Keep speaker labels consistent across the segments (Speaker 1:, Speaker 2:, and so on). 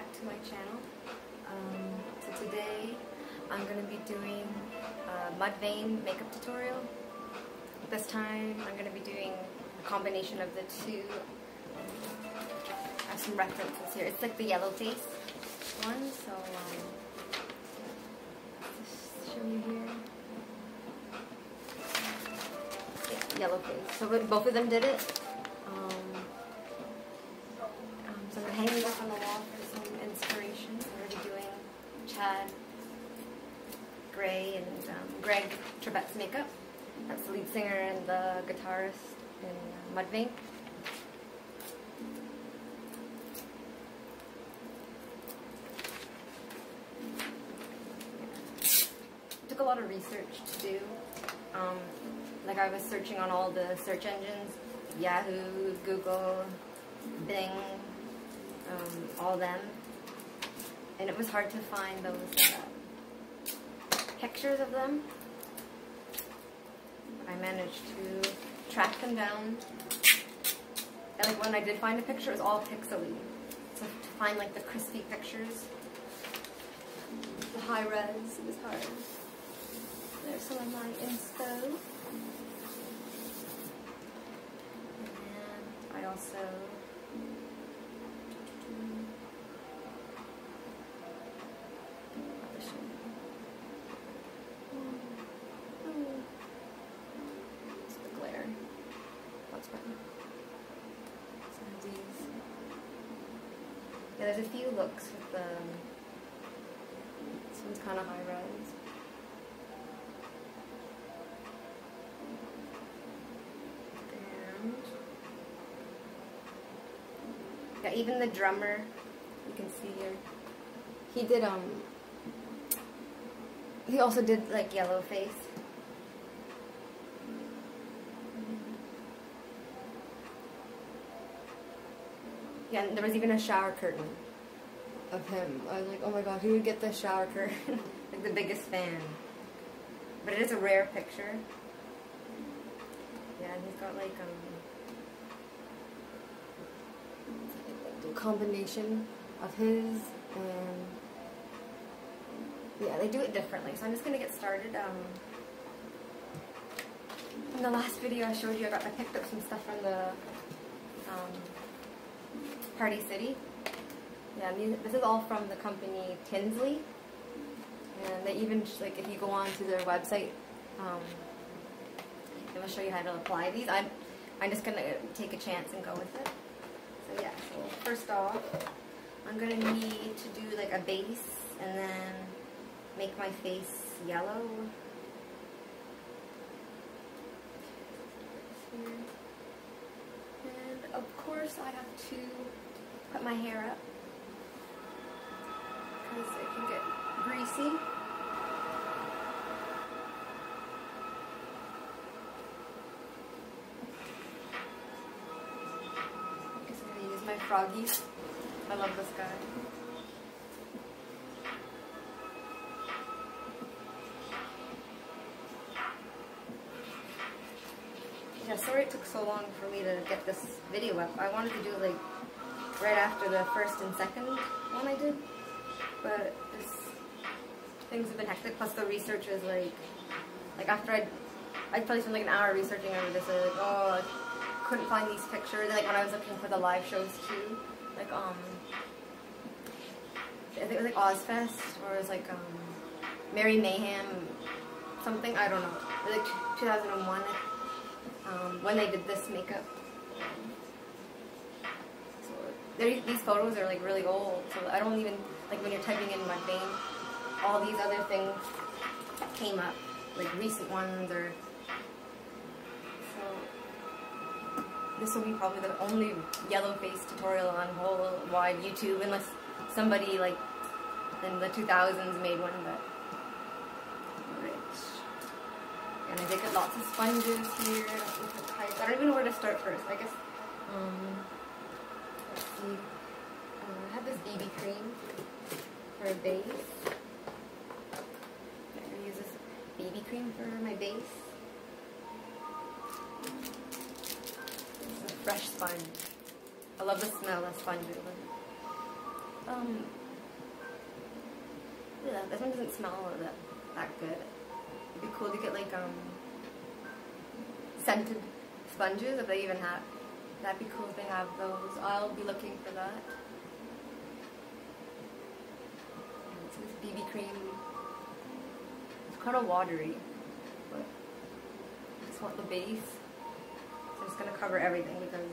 Speaker 1: back to my channel. So today I'm going to be doing a Mudvayne makeup tutorial. This time I'm going to be doing a combination of the two. I have some references here. It's like the yellow face one, so just show you here. Yeah, yellow face. So both of them did it. So I'm hanging it up on the wall for some inspiration. We're going to be doing Chad Gray and Greg Tribbett's makeup. That's the lead singer and the guitarist in Mudvayne. It took a lot of research to do. Like I was searching on all the search engines, Yahoo, Google, Bing, all them, and it was hard to find those pictures of them. I managed to track them down, and like when I did find a picture, it was all pixely. So to find like the crispy pictures, the high res, it was hard. There's some of my inspo, and I also there's a few looks with the, this one's kind of high res. And yeah, even the drummer, you can see here, he did, he also did like yellow face. Yeah, and there was even a shower curtain of him. I was like, oh my god, who would get the shower curtain? Like the biggest fan. But it is a rare picture. Yeah, and he's got like a combination of his and yeah, they do it differently. So I'm just gonna get started. In the last video I showed you, I picked up some stuff from the Party City. Yeah, this is all from the company Tinsley, and they even, like, if you go on to their website, it will show you how to apply these. I'm just gonna take a chance and go with it. So yeah, so first off, I'm gonna need to do like a base and then make my face yellow. And of course I have to put my hair up because it can get greasy. I guess I'm going to use my froggies. I love this guy. Yeah, sorry it took so long for me to get this video up. I wanted to do like right after the first and second one I did, but things have been hectic, plus the research is like after I'd probably spent like an hour researching over this, I was like, oh, I couldn't find these pictures, and like when I was looking for the live shows too, like I think it was like Ozfest, or it was like Merry Mayhem something, I don't know, it was like 2001 when they did this makeup. These photos are like really old, so I don't even, like when you're typing in Mudvayne, all these other things came up, like recent ones, or so this will be probably the only yellow face tutorial on whole wide YouTube, unless somebody like in the 2000s made one, but and I did get lots of sponges here. I don't even know where to start first. I guess let's see. I have this BB cream for a base. I'm going to use this BB cream for my base. It's a fresh sponge. I love the smell of sponges. Yeah, this one doesn't smell that good. It'd be cool to get like scented sponges if they even have. That'd be cool if they have those. I'll be looking for that. It's this BB cream. It's kind of watery, but I just want the base. So I'm just gonna cover everything because.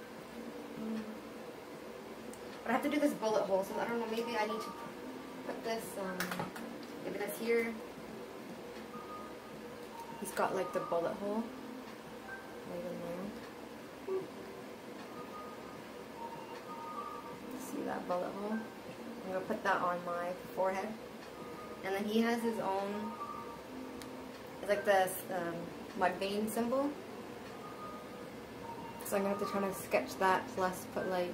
Speaker 1: But I have to do this bullet hole, so I don't know. Maybe I need to put this. Maybe this here. He's got like the bullet hole right in there. See that bullet hole? I'm gonna put that on my forehead. And then he has his own. It's like this Mudvayne symbol. So I'm gonna have to try to sketch that plus put like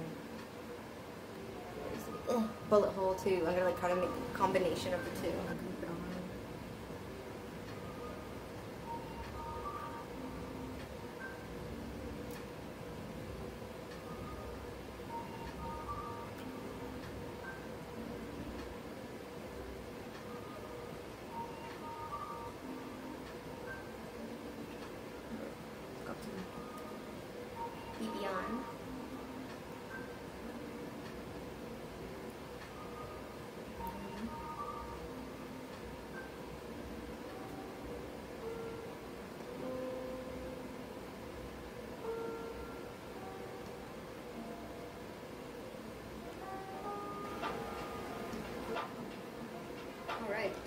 Speaker 1: bullet hole too. I'm gonna like try to make a combination of the two. I'm gonna put on. Got some BB on. Alright.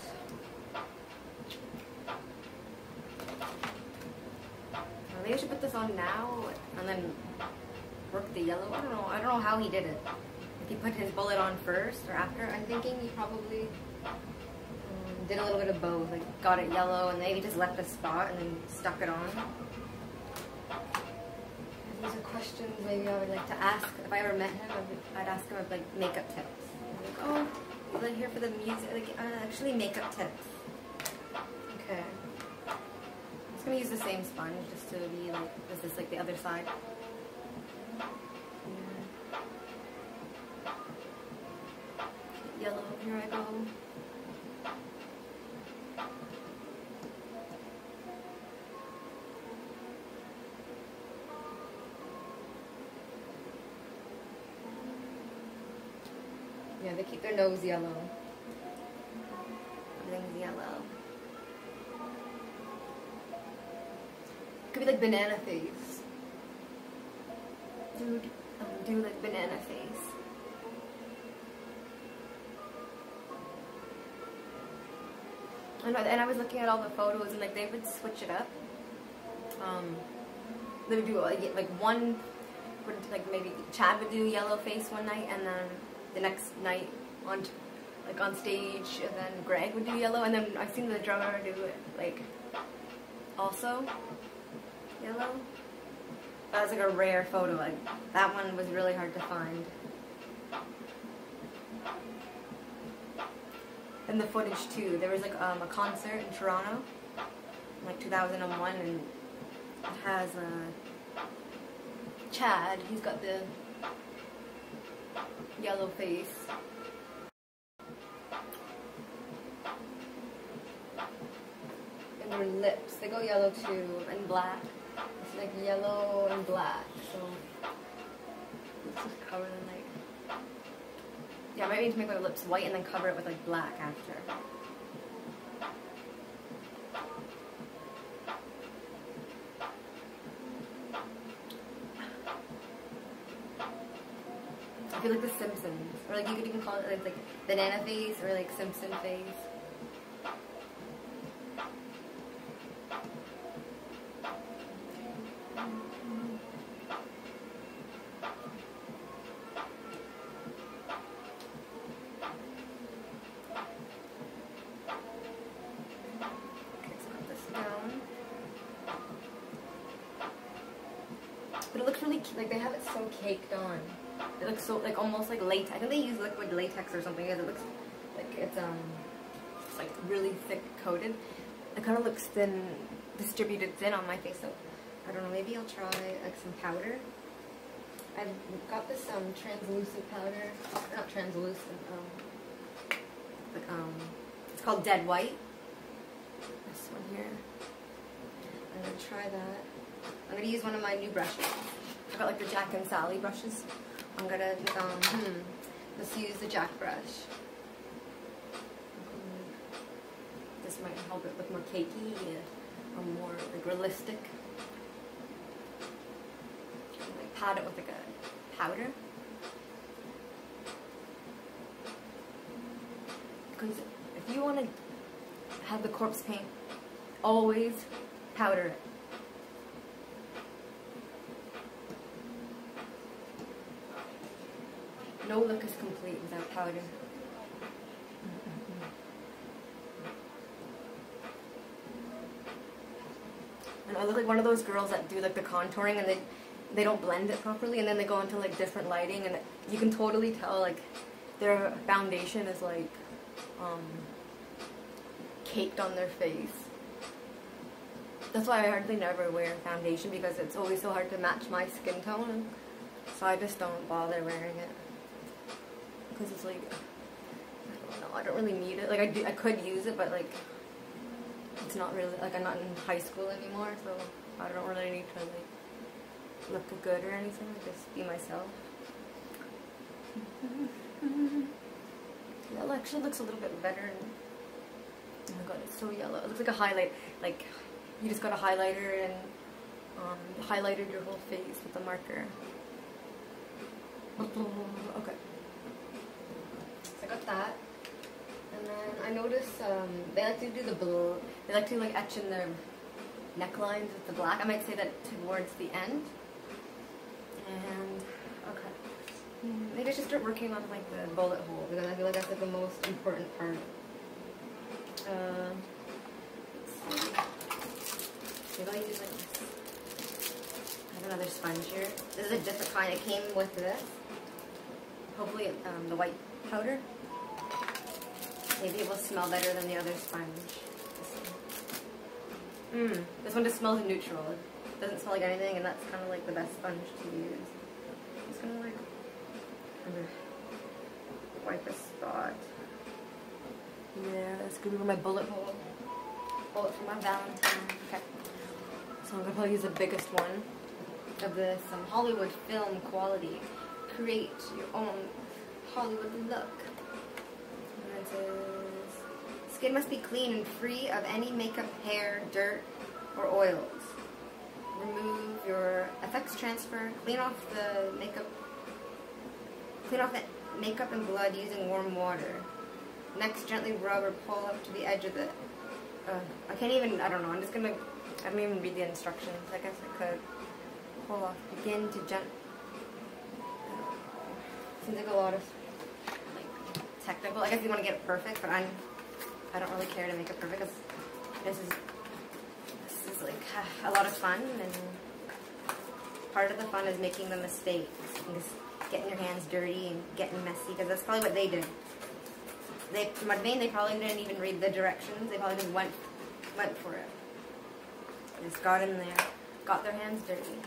Speaker 1: Maybe I should put this on now and then work the yellow. I don't know how he did it. If he put his bullet on first or after. I'm thinking he probably did a little bit of both. Like got it yellow and maybe just left a spot and then stuck it on. These are questions maybe I would like to ask. If I ever met him, I'd ask him like makeup tips. Like, oh, is it here for the music? Like, actually makeup tips. Okay. I'm just gonna use the same sponge just to be like, is this like the other side? Yeah. Yellow, here I go. Yeah, they keep their nose yellow. Everything's yellow. Could be like banana face. Dude, do like banana face. And I was looking at all the photos and like they would switch it up. They would do like one, like maybe Chad would do yellow face one night and then the next night on stage, and then Greg would do yellow, and then I've seen the drummer do it like also yellow. That was like a rare photo. Like that one was really hard to find. And the footage too. There was like a concert in Toronto, in like 2001, and it has Chad. He's got the yellow face. And their lips, they go yellow too, and black. It's like yellow and black, so let's just cover them like, yeah, I might need to make my lips white and then cover it with like black after. I feel like the Simpsons, or like you could even call it like banana face or like Simpson face. But it looks really like they have it so caked on. It looks so like almost like latex. I think they use liquid latex or something because it looks like it's like really thick coated. It kind of looks thin, distributed thin on my face. So I don't know. Maybe I'll try like some powder. I've got this translucent powder, not translucent, but it's called Dead White. This one here. I'm gonna try that. I'm gonna use one of my new brushes. I've got like the Jack and Sally brushes. I'm gonna let's use the Jack brush. This might help it look more cakey or more like realistic. Like pat it with like a powder. Because if you want to have the corpse paint, always powder it. No look is complete without powder. And I look like one of those girls that do like the contouring and they don't blend it properly, and then they go into like different lighting, and you can totally tell like their foundation is like caked on their face. That's why I hardly never wear foundation, because it's always so hard to match my skin tone. So I just don't bother wearing it. Because it's like, I don't know, I don't really need it. Like I could use it, but like it's not really, like I'm not in high school anymore, so I don't really need to like look good or anything. I just be myself. That actually looks a little bit better. Oh my god, it's so yellow. It looks like a highlight. Like you just got a highlighter and highlighted your whole face with a marker. Okay. So I got that. And then I noticed they like to do they like to like etch in their necklines with the black. I might say that towards the end. And okay, maybe I should start working on like the bullet hole, because I feel like that's like the most important part. Let's see. Maybe I'll use like this. I have another sponge here. This is a different kind. It came with this. Hopefully the white powder. Maybe it will smell better than the other sponge. This one just smells neutral. It doesn't smell like anything, and that's kind of like the best sponge to use. I'm just gonna like wipe a spot. Yeah, that's gonna be my bullet hole. Bullet for my Valentine. Okay. So I'm gonna probably use the biggest one of this Hollywood film quality. Create your own Hollywood look. And it says, skin must be clean and free of any makeup, hair, dirt, or oils. Remove your effects transfer. Clean off the makeup and blood using warm water. Next, gently rub or pull up to the edge of the. I can't even. I don't know. I don't even read the instructions. I guess I could pull off. Begin to gently. Seems like a lot of like technical. I guess you want to get it perfect, but I don't really care to make it perfect, because this is like a lot of fun, and part of the fun is making the mistakes and just getting your hands dirty and getting messy, because that's probably what they did. Mudvayne, they probably didn't even read the directions. They probably just went for it. They just got in there, got their hands dirty.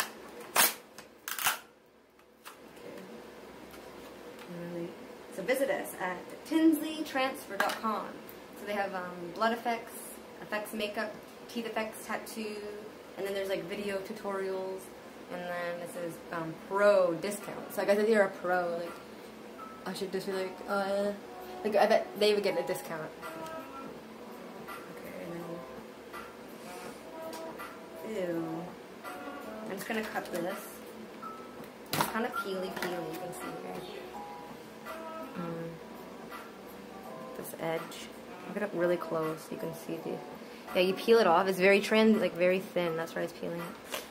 Speaker 1: So visit us at tinsleytransfer.com. So they have blood effects, effects makeup, teeth effects, tattoo, and then there's like video tutorials, and then it says pro discount. So I guess if you're a pro, like I should just be like I bet they would get a discount. Okay, and then ew. I'm just gonna cut this. It's kind of peely, you can see here. This edge. I'll get up really close so you can see the. Yeah, you peel it off. It's very very thin. That's why I was peeling it.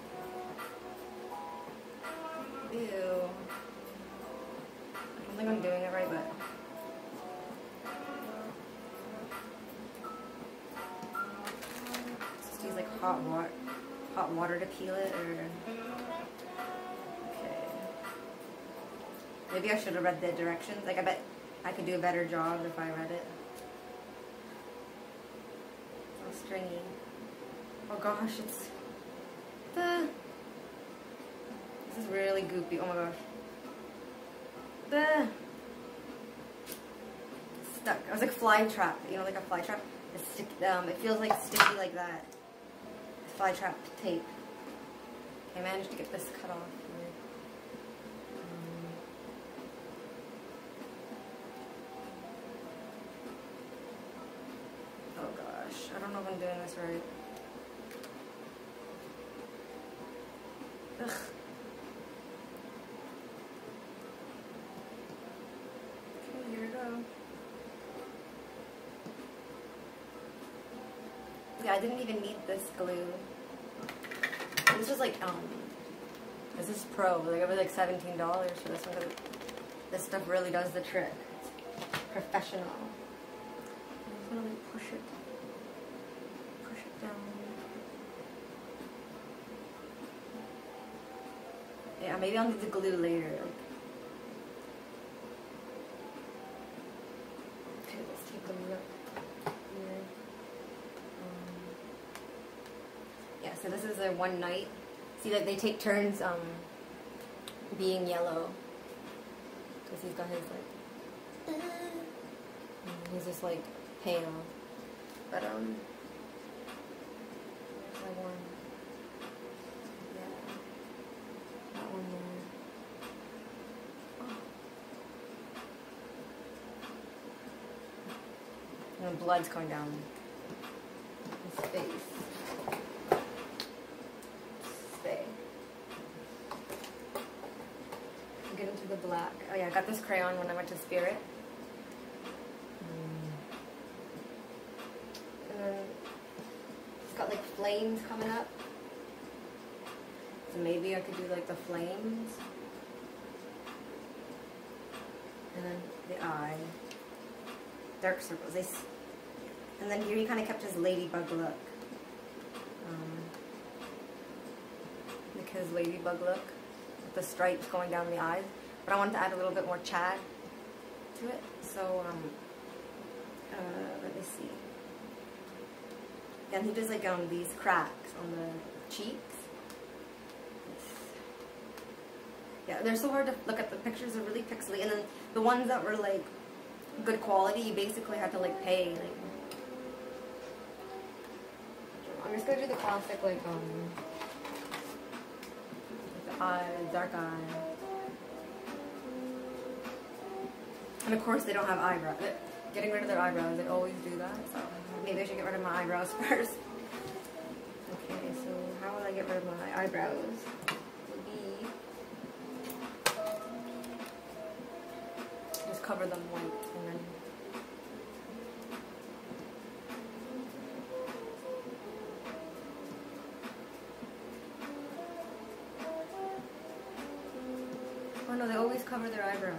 Speaker 1: Ew. I don't think I'm doing it right, but. Just use like hot water to peel it, or. Okay. Maybe I should have read the directions. Like I bet I could do a better job if I read it. It's all stringy. Oh gosh, it's This is really goopy. Oh my gosh. The stuck. I was like fly trap. You know, like a fly trap. It feels like sticky like that. Fly trap tape. I managed to get this cut off. Oh gosh, I don't know if I'm doing this right. Ugh. Okay, here we go. Yeah, I didn't even need this glue. This was like, this is pro. Like, it was like $17 for this one. This stuff really does the trick. It's professional. I'm just gonna like push it down. Yeah, maybe I'll need the glue later. Okay, let's take a look here. Yeah, so this is a one night. See that they take turns being yellow. Because he's got his like, he's just like pale. But that one, yeah, that one there. Oh. And the blood's going down his face. Get into the black. Oh yeah, I got this crayon when I went to Spirit. And then it's got like flames coming up. So maybe I could do like the flames. And then the eye. Dark circles. And then here he kind of kept his ladybug look. Like his ladybug look. The stripes going down the eyes, but I wanted to add a little bit more Chad to it. So let me see. And he does like these cracks on the cheeks. Yeah, they're so hard to look at. The pictures are really pixely, and then the ones that were like good quality, you basically had to like pay. Like, I'm just gonna do the classic like eye, dark eye. And of course they don't have eyebrows. Getting rid of their eyebrows, they always do that. So maybe I should get rid of my eyebrows first. Okay, so how will I get rid of my eyebrows? Maybe just cover them white and then oh no, they always cover their eyebrows.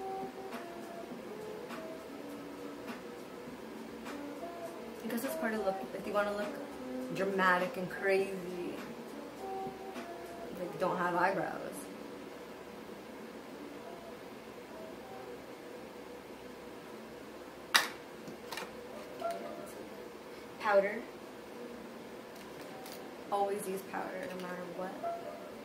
Speaker 1: Because it's part of the look. If you want to look dramatic and crazy, like don't have eyebrows. Powder. Always use powder no matter what.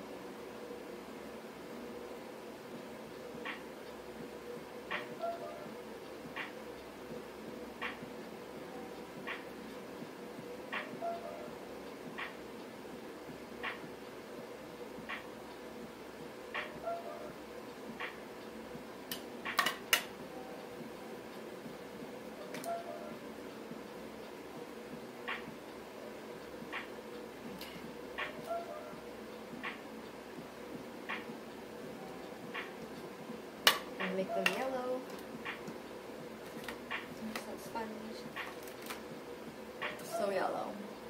Speaker 1: Make them yellow. Some sponge. So yellow.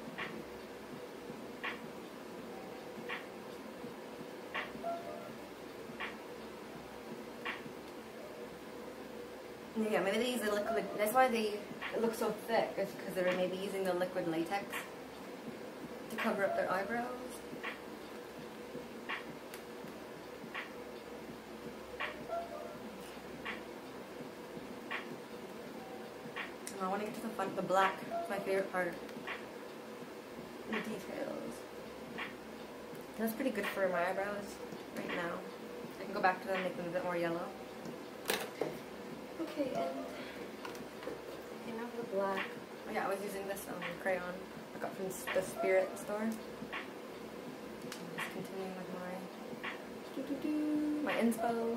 Speaker 1: Yeah, maybe they use the liquid. That's why it looks so thick. It's because they're maybe using the liquid latex to cover up their eyebrows. I want to get to the front, the black. It's my favorite part. The details. That's pretty good for my eyebrows right now. I can go back to them and make them a bit more yellow. Okay, and now for the black. Oh yeah, I was using this crayon I got from the Spirit store. Just continuing with my inspo.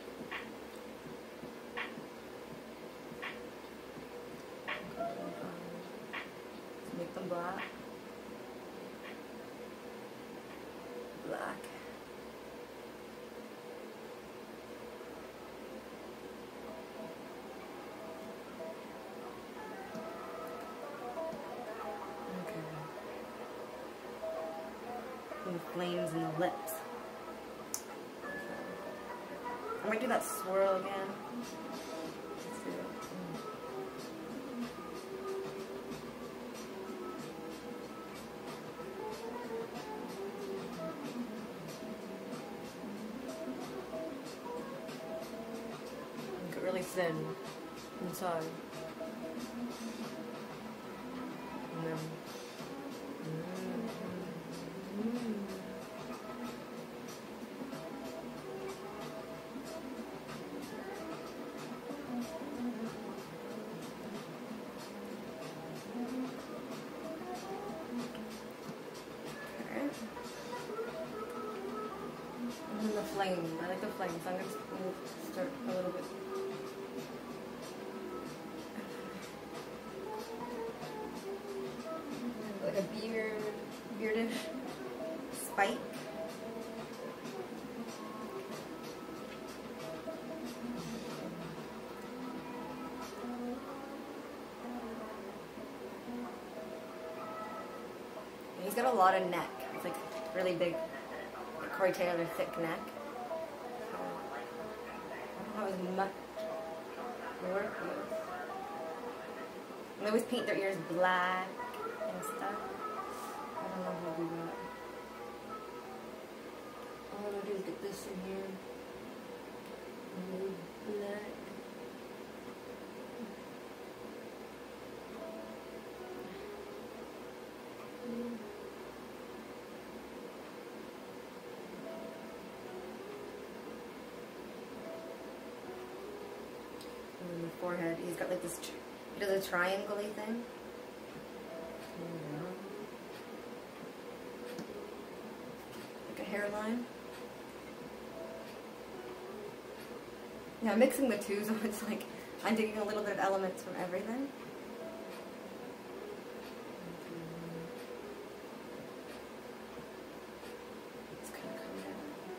Speaker 1: Let's make them black. Black. The flames in the lips. I might do that swirl again. Let's do it. Make it really thin inside. And then and the flame. I like the flame, so I'm going to start a little bit. Like a beardish spike. And he's got a lot of neck. It's like really big. Corey Taylor thick neck. So, I don't know as much work with. And they always paint their ears black and stuff. I don't know how to do that. All I'm gonna do is get this in here. Black. And then the forehead, he's got like this, he does a triangle-y thing. Like a hairline. Yeah, mixing the two, so it's like, I'm taking a little bit of elements from everything. It's kind of coming out.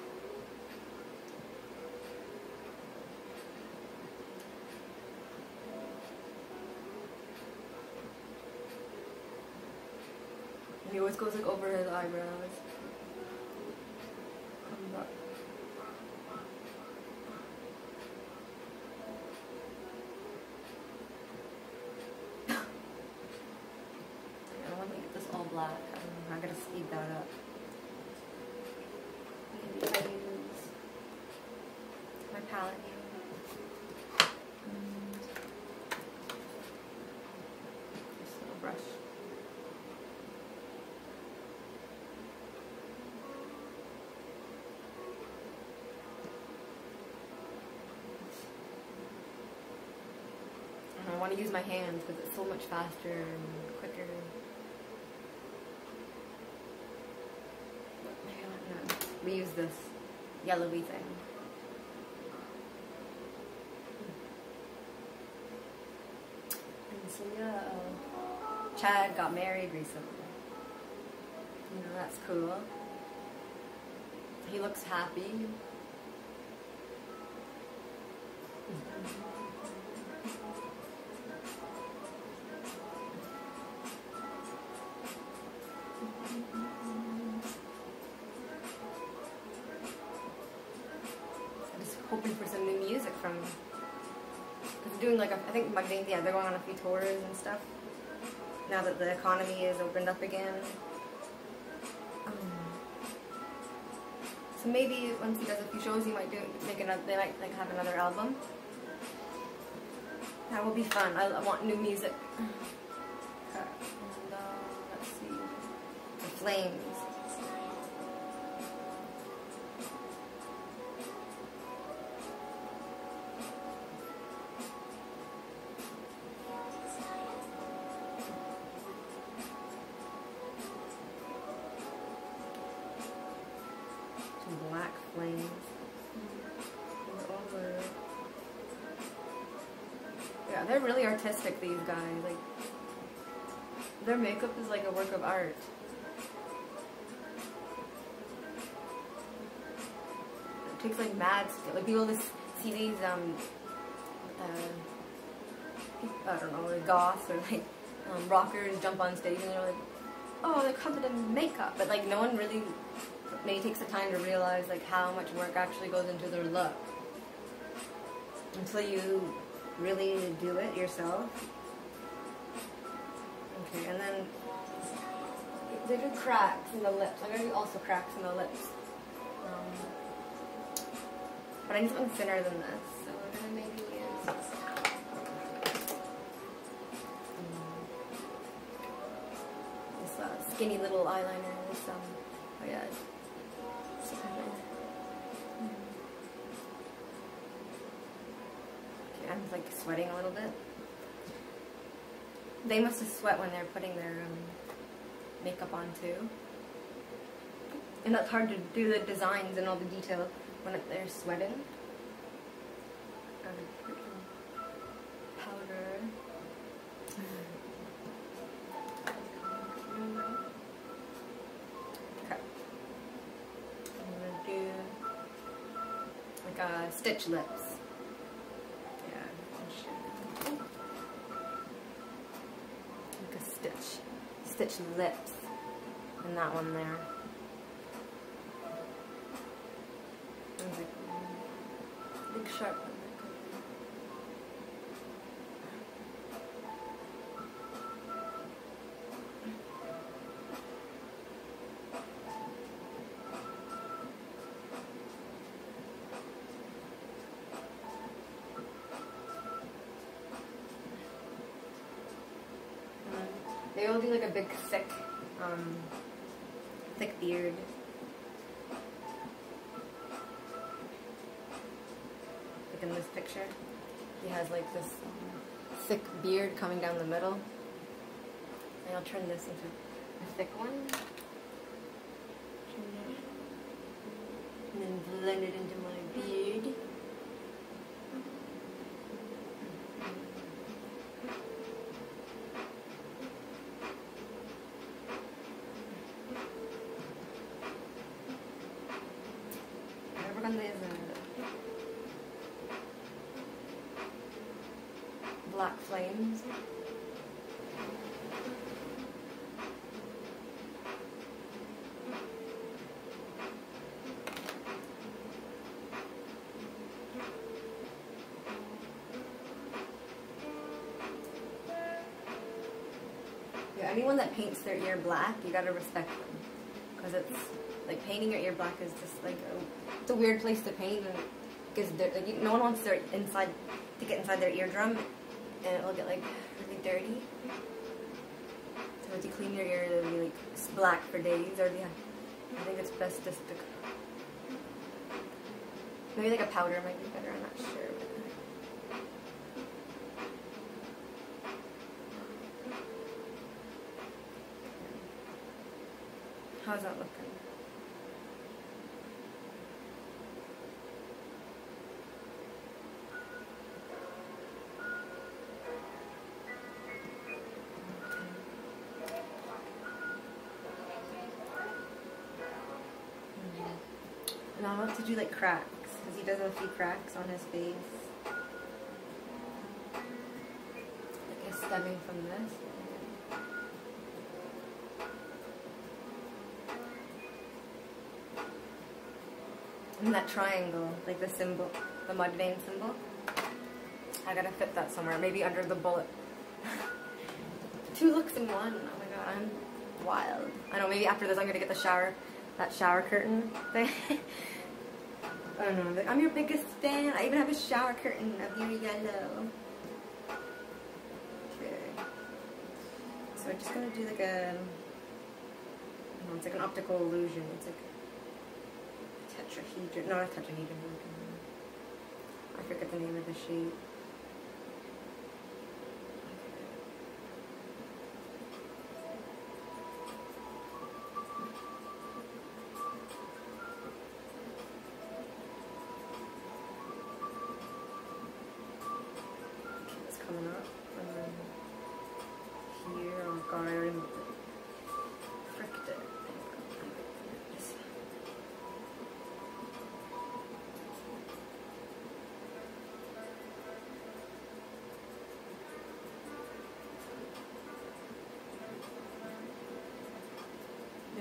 Speaker 1: And he always goes like over his eyebrows. Comes up. I want to get this all black. I'm gonna speed that up. Maybe I use my palette here. And this little brush. I want to use my hands because it's so much faster and quicker. We use this yellowy thing. And so yeah, Chad got married recently. You know, that's cool. He looks happy. Hoping for some new music from them. Because they're doing like, I think Mudvayne, yeah, they're going on a few tours and stuff. Now that the economy is opened up again. So maybe once he does a few shows, he might make another. They might like have another album. That will be fun. I want new music. Okay. And let's see, the flames. Some black flames. Over. Yeah, they're really artistic, these guys. Like, their makeup is like a work of art. It takes like mad skill. Like people just see these I don't know, like goths or like rockers jump on stage and they're like, oh, they're covered in makeup. But like no one really maybe takes the time to realize like how much work actually goes into their look until you really do it yourself. Okay, and then they do cracks in the lips. I'm gonna do also cracks in the lips. But I need something thinner than this, so we're gonna maybe use this skinny little eyeliner. This oh yeah. Okay, I'm like sweating a little bit. They must have sweat when they're putting their makeup on too. And that's hard to do the designs and all the detail when they're sweating. Powder. Okay. I'm gonna do like stitch lips. Yeah. Like a stitch lips. And that one there. Big sharp one. They all do like a big thick beard. Like in this picture, he has like this thick beard coming down the middle. And I'll turn this into a thick one. And then blend it into my beard. Black flames. Yeah, anyone that paints their ear black, you gotta respect them. Because it's like painting your ear black is just like it's a weird place to paint, and because like, no one wants their inside to get inside their eardrum, and it'll get like really dirty. So if you clean your ear, it'll be like black for days. Or yeah, I think it's best just to maybe like a powder might be better. I'm not sure. How's that looking? And I'll have to do like cracks, because he does have a few cracks on his face. Like stemming from this. And that triangle, like the symbol, the Mudvayne symbol. I gotta fit that somewhere, maybe under the bullet. 2 looks in one. Oh my god, I'm wild. I know, maybe after this I'm gonna get the shower, that shower curtain thing. I don't know, like, I'm your biggest fan. I even have a shower curtain of your yellow. Okay. So I'm just gonna do like a, no, it's like an optical illusion. It's like tetrahedron, not a tetrahedron. I forget the name of the shape.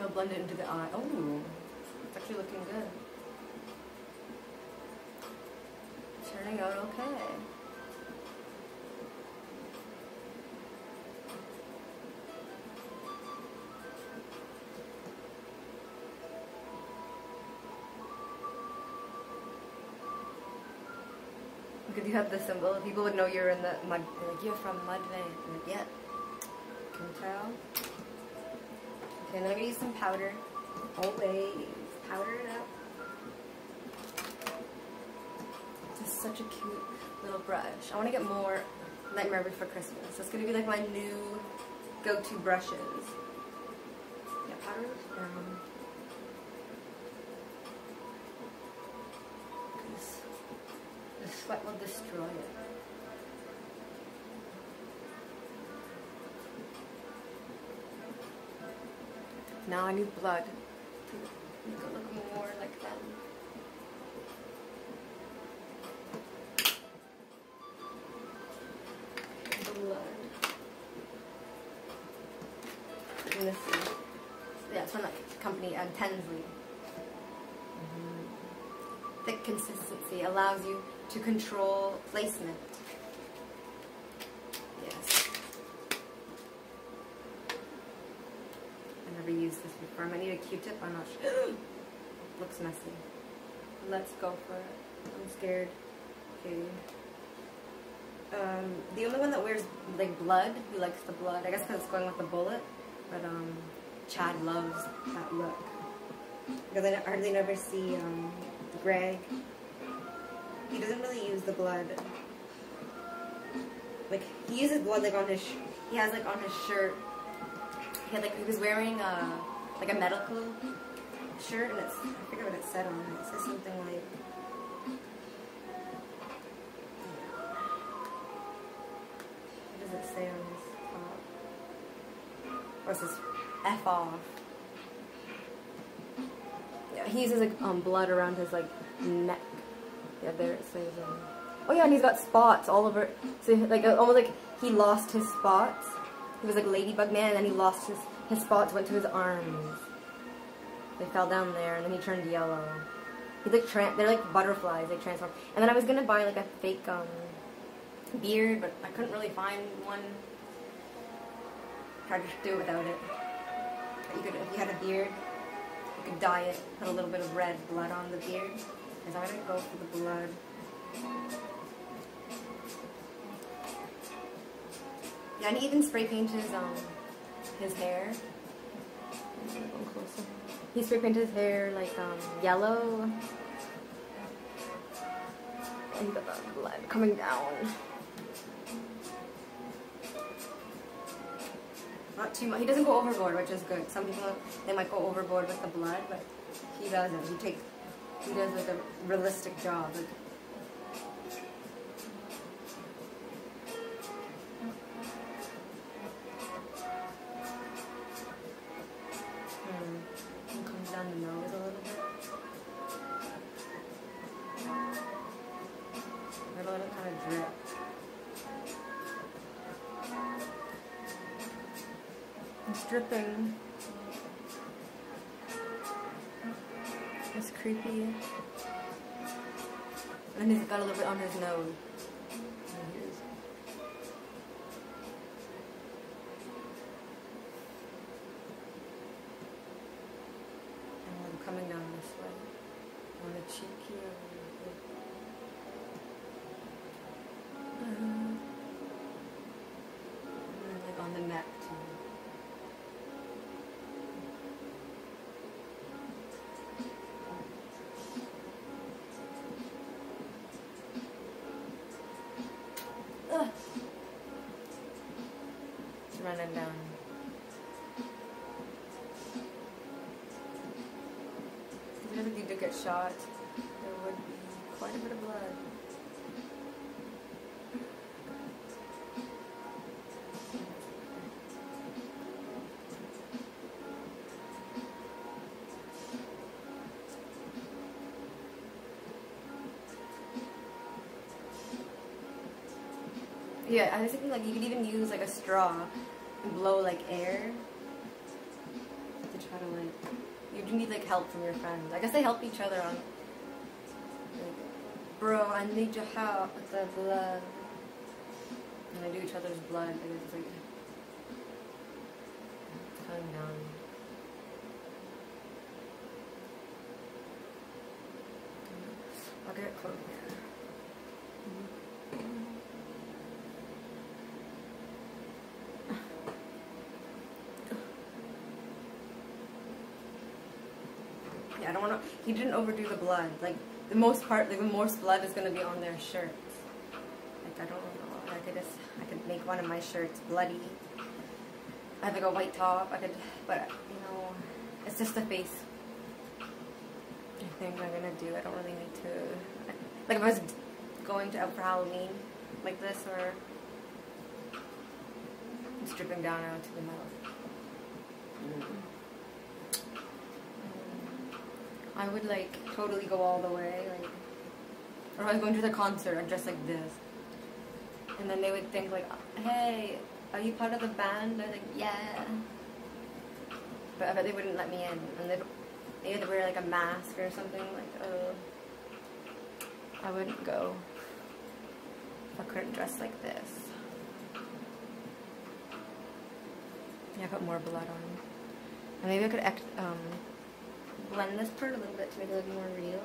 Speaker 1: It'll blend it into the eye. Oh, it's actually looking good. Turning out okay. Because you have the symbol, people would know you're in the mud. They're like, you're from Mudvayne. I'm like, yeah. Can tell. Okay, then I'm gonna use some powder. Always powder it up. This is such a cute little brush. I want to get more Nightmare Before Christmas. That's gonna be like my new go-to brushes. Yeah, powder it down. The sweat will destroy it. Now I need blood to make it look more like them. Blood. And this is, yeah, it's from that company, Tensley. Thick consistency allows you to control placement. Yes. I've never used this before. I might need a Q-tip. I'm not sure. Looks messy. Let's go for it. I'm scared. Okay. The only one that wears like blood, who likes the blood, I guess because it's going with the bullet, but Chad loves that look. Because I hardly never see Greg. He doesn't really use the blood. Like, he uses blood like on his, he has like on his shirt, he was wearing like a medical shirt, and it's, I forget what it said on it. It says something like, what does it say on his top? Or it says F off. Yeah, he uses like blood around his like neck. Yeah, there it says. Oh yeah, and he's got spots all over. So like almost like he lost his spots. He was like Ladybug Man, and then he lost his spots. Went to his arms. They fell down there, and then he turned yellow. He's like they're like butterflies. They transform. And then I was gonna buy like a fake beard, but I couldn't really find one. Tried to do it without it. But you could, if you had a beard, you could dye it, put a little bit of red blood on the beard. So I'm gonna go for the blood. Yeah, and he even spray painted his hair. He spray painted his hair like yellow. And you got the blood coming down. Not too much. He doesn't go overboard, which is good. Some people, they might go overboard with the blood, but he doesn't. He does like a realistic job. Like, it comes down the nose a little bit. I'm gonna let it kind of drip. It's dripping. It's creepy. And he's got a little bit on his nose. And I'm coming down this way. On the cheek here. And like on the neck too. It's running down. Even if you did get shot, there would be quite a bit of blood. Yeah, I was thinking like you could even use like a straw and blow like air to try to like, you do need like help from your friends. I guess they help each other on, like, bro, I need your help with the blood. And they do each other's blood. And it's like, coming down. I'll get it close. Yeah, I don't want to. He didn't overdo the blood. Like the most blood is going to be on their shirts. Like I don't know. I could make one of my shirts bloody. I have like a white top. I could, but you know, it's just the face. I think I'm gonna do. I don't really need to. Like if I was going out for Halloween, like this, or stripping down out to the mouth. I would like totally go all the way, like, or if I was going to the concert, I'd dress like this, and then they would think like, hey, are you part of the band? They're like, yeah, but I bet they wouldn't let me in, and they had to wear like a mask or something, like, I wouldn't go if I couldn't dress like this. Yeah, I put more blood on. And maybe I could blend this part a little bit to make it look more real.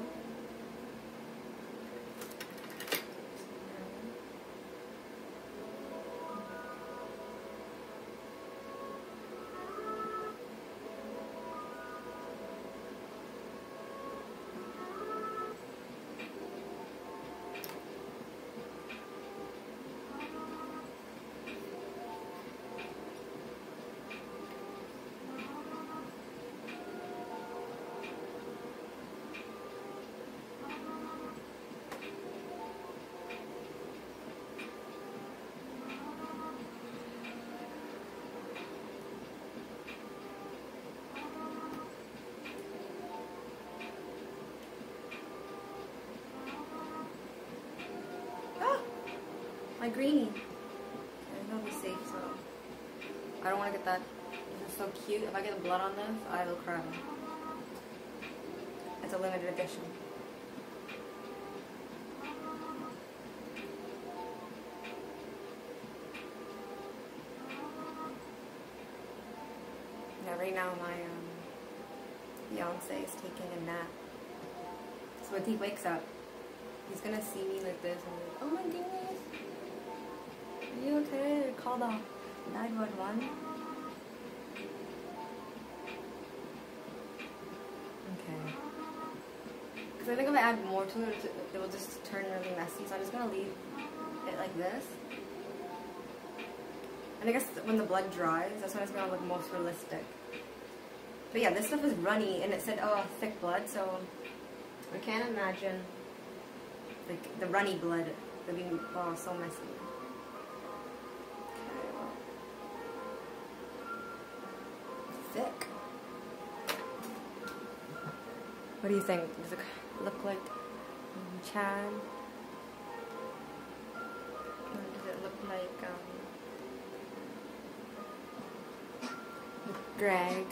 Speaker 1: My greenie. It'll be safe, so I don't want to get that. It's so cute. If I get blood on this, I will cry. It's a limited edition. Yeah, right now my fiance is taking a nap. So when he wakes up, he's gonna see me like this and like, oh my goodness. Are you okay? Call the 911. Okay. Because I think if I add more to it, it will just turn really messy. So I'm just going to leave it like this. And I guess when the blood dries, that's when it's going to look most realistic. But yeah, this stuff is runny, and it said, oh, thick blood, so I can't imagine like the runny blood would be, oh, so messy. Thick. What do you think? Does it look like Chad? Or does it look like Greg?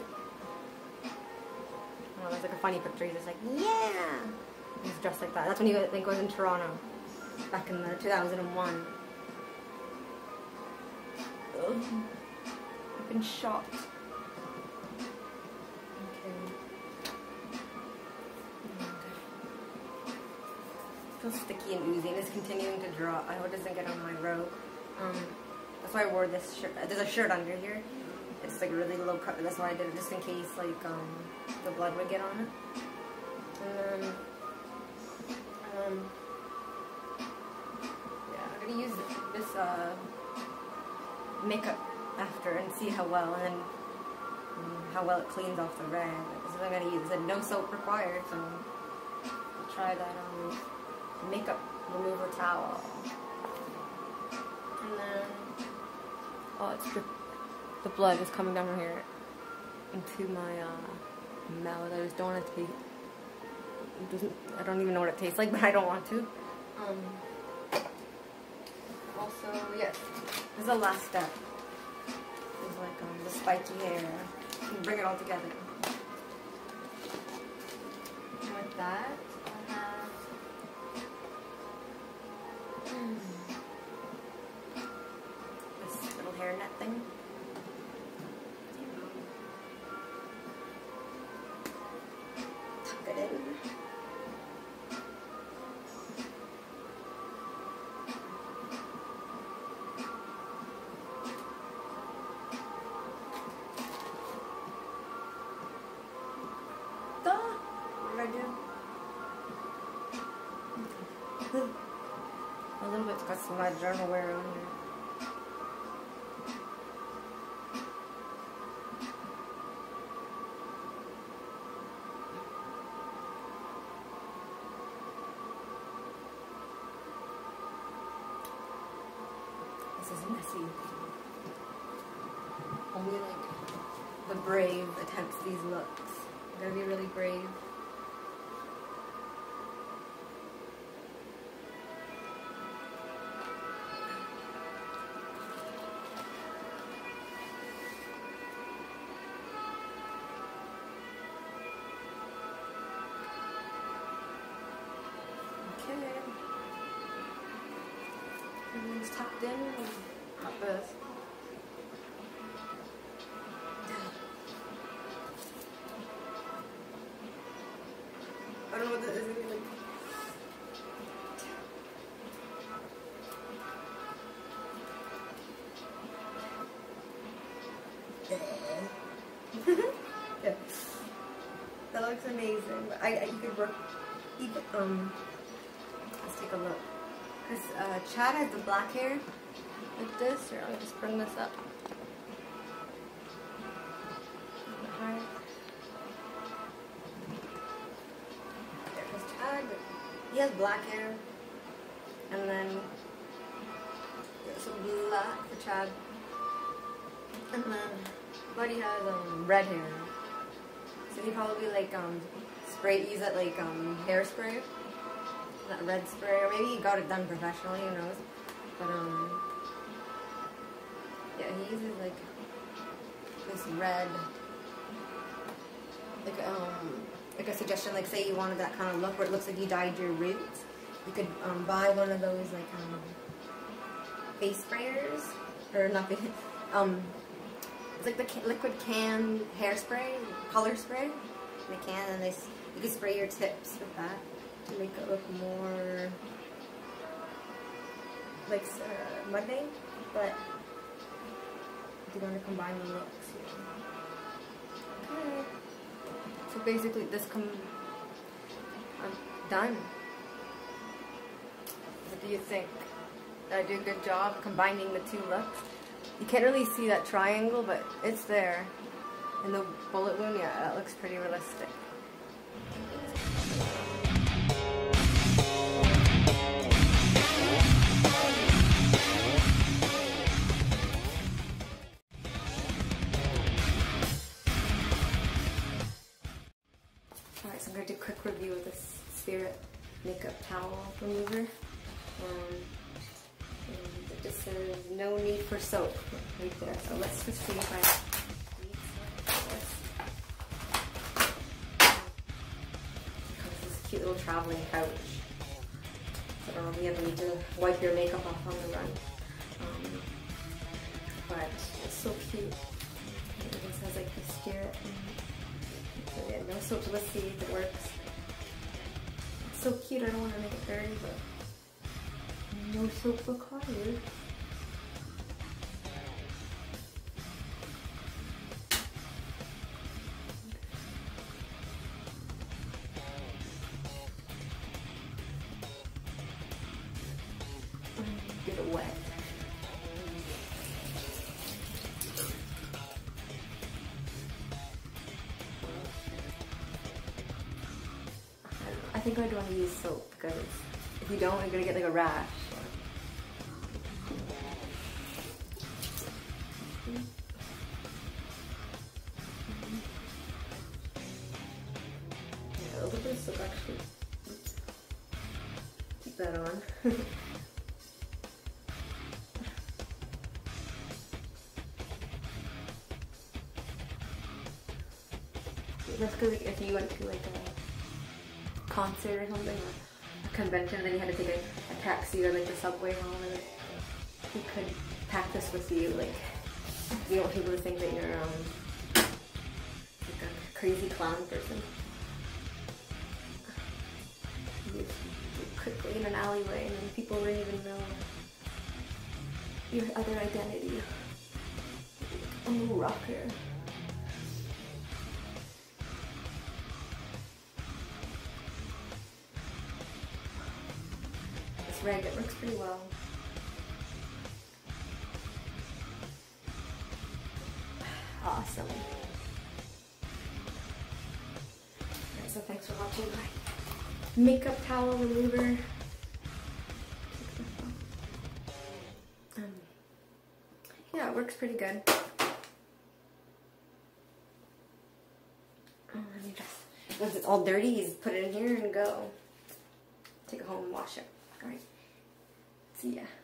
Speaker 1: Oh, there's like a funny picture. He's just like, yeah! He's dressed like that. That's when he, I think, was in Toronto back in the 2001. Ugh. I've been shocked. Feels sticky and oozy, and it's continuing to drop. I hope it doesn't get on my robe. That's why I wore this shirt. There's a shirt under here. It's like really low cut. That's why I did it, just in case like the blood would get on it. And then yeah, I'm gonna use this makeup after and see how well, and then how well it cleans off the rag. This is what I'm gonna use. It said no soap required, so I'll try that makeup remover towel. And then, oh, it's the blood is coming down from here into my mouth. I just don't want to taste. It doesn't. I don't even know what it tastes like, but I don't want to. Also, yes, this is the last step. It's like the spiky hair. You bring it all together. A little bit's got smudge, I don't know where on here. This is messy. Only like the brave attempts these looks. You gotta be really brave. Okay. Everything's tucked in. Not this. I don't know what that is. Yeah. That looks amazing. You could work. Let's take a look. Because Chad has the black hair like this. Here, I'll just bring this up. There's Chad. He has black hair. And then some black for Chad. And then Buddy has red hair. So he probably like use that like hairspray. That red spray, or maybe he got it done professionally, who knows. But yeah, he uses like this red, like a suggestion, like say you wanted that kind of look where it looks like you dyed your roots. You could buy one of those like face sprayers, or not face. It's like the liquid can hairspray, color spray. In a can, and you can spray your tips with that to make it look more like Mudvayne, but you want to combine the looks. Okay. So basically, I'm done. What do you think? Did I do a good job combining the two looks? You can't really see that triangle, but it's there. And the bullet wound, yeah, that looks pretty realistic. Alright, so I'm going to do a quick review of this Spirit makeup towel remover. It just says no need for soap right there. So let's just see if I need soap for this. It comes with this cute little traveling pouch. So I don't know if you ever need to wipe your makeup off on the run. But it's so cute. It even says like the Spirit. So yeah, no soap, so let's see if it works. It's so cute, I don't want to make it dirty, but no soap required. Get it wet. I think I'd want to use soap because if you don't, you're gonna get like a rash. Yeah, a little bit of soap actually. Keep that on. That's because like, if you went to like a concert or something, or a convention, then you had to take a taxi or like the subway home, and like, you could pack this with you. Like, you don't want people to think that you're like a crazy clown person. You quickly in an alleyway, and then people wouldn't even know your other identity. I'm a rocker. this rag. It works pretty well. Awesome. Alright, so thanks for watching my makeup towel remover. Yeah, it works pretty good. Let me just, once it's all dirty, you just put it in here and go. Take it home and wash it. Alright. See ya.